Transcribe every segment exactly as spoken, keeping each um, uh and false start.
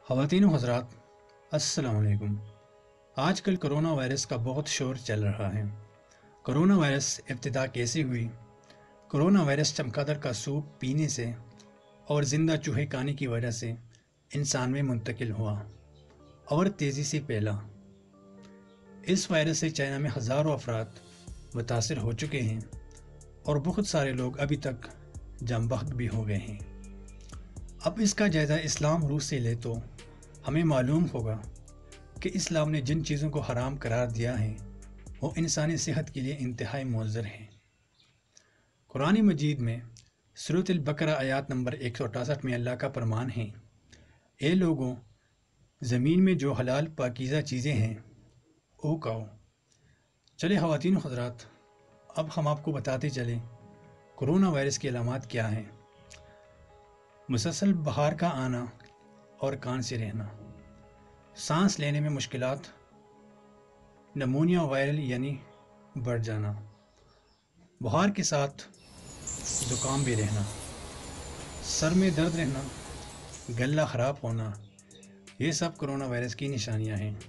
خواتین و حضرات، السلام علیکم۔ آج کل کرونا وائرس کا بہت شور چل رہا ہے۔ کرونا وائرس ابتدا کیسے ہوئی؟ کرونا وائرس چمگادڑ کا سوپ پینے سے اور زندہ چوہے کھانے کی وجہ سے انسان میں منتقل ہوا اور تیزی سے پھیلا۔ اس وائرس سے چائنا میں ہزاروں افراد متاثر ہو چکے ہیں اور بہت سارے لوگ ابھی تک جاں بحق بھی ہو گئے ہیں۔ اب اس کا جائزہ اسلام روح سے لے تو ہمیں معلوم ہوگا کہ اسلام نے جن چیزوں کو حرام قرار دیا ہے وہ انسانی صحت کے لیے انتہائی مضر ہیں۔ قرآن مجید میں سورۃ البقرہ آیات نمبر ایک سو اٹھاسٹھ میں اللہ کا فرمان ہے، اے لوگوں، زمین میں جو حلال پاکیزہ چیزیں ہیں وہ کھاؤ۔ چلے خواتین و حضرات، اب ہم آپ کو بتاتے چلیں کرونا وائرس کی علامات کیا ہیں۔ مسلسل بخار کا آنا اور کھانسی رہنا، سانس لینے میں مشکلات، نمونیا وائرل یعنی بڑھ جانا، بخار کے ساتھ زکام بھی رہنا، سر میں درد رہنا، گلا خراب ہونا، یہ سب کرونا وائرس کی نشانیاں ہیں۔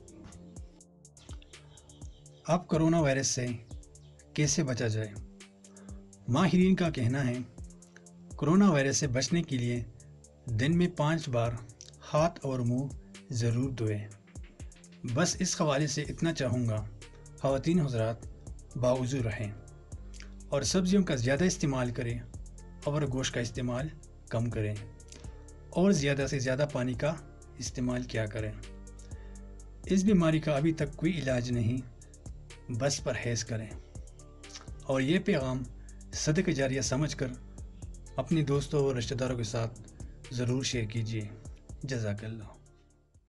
اب کرونا وائرس سے کیسے بچا جائے؟ ماہرین کا کہنا ہے کرونا وائرس سے بچنے کے لیے دن میں پانچ بار ہاتھ اور منہ ضرور دھوئیں۔ بس اس حوالے سے اتنا چاہوں گا، خواتین حضرات باوضو رہیں اور سبزیوں کا زیادہ استعمال کریں اور گوشت کا استعمال کم کریں اور زیادہ سے زیادہ پانی کا استعمال کیا کریں۔ اس بیماری کا ابھی تک کوئی علاج نہیں، بس پرہیز کریں اور یہ پیغام صدقہ جاریہ سمجھ کر اپنے دوستوں اور رشتہ داروں کے ساتھ ضرور شیئر کیجیے۔ جزاک اللہ۔